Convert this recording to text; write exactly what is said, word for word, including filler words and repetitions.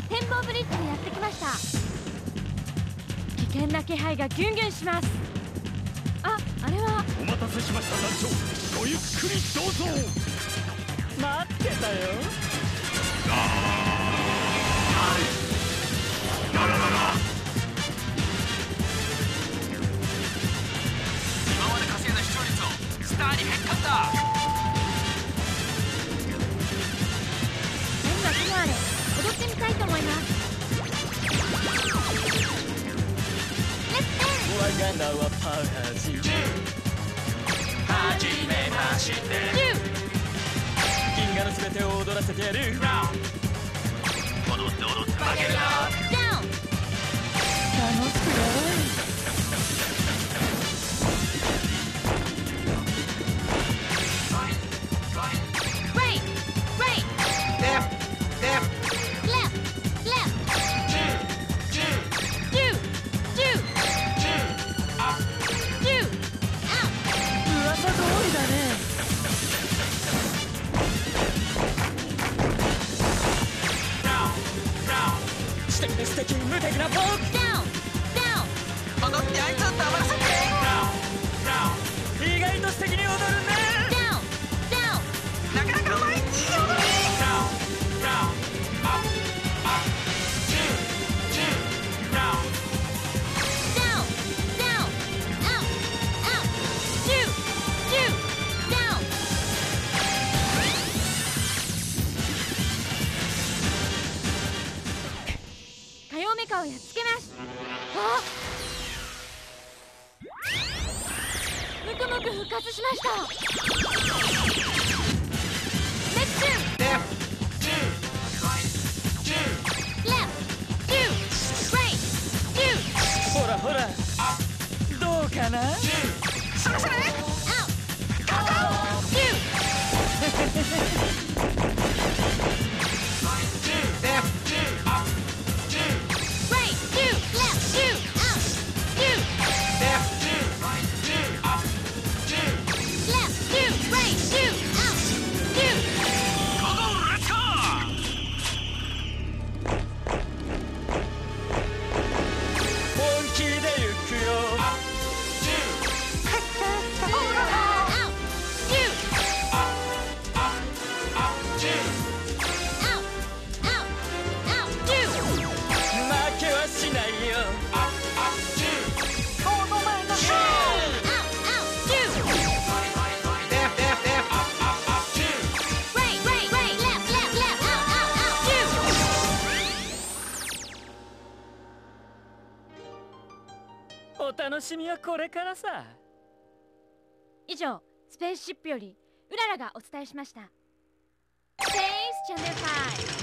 展望ブリッジにやってきました。危険な気配がギュンギュンします。あ、あれは。 お待たせしました団長、ごゆっくりどうぞ。待ってたよ。あーララララ。 今まで稼いだ視聴率をスターに変換だ。 何はともあれ踊ってみたいと思います。 我が名はパウハージ。 はじめまして。 銀河のすべてを踊らせてやる。 踊って踊って負けるな。 ダウン。楽しくない。 素敵無敵なポーク。 ダウンダウン。 踊ってあいつを黙らせて。 意外と素敵に踊るね。 ダウンダウン。 なかなかうまい。いい踊り。 メカをやっつけます。あ、ムクムク復活しました。レッツレフほらほら、どうかな。 それそれ。 お楽しみはこれからさ。 以上、スペースシップよりうららがお伝えしました。スペースチャンネルファイブ。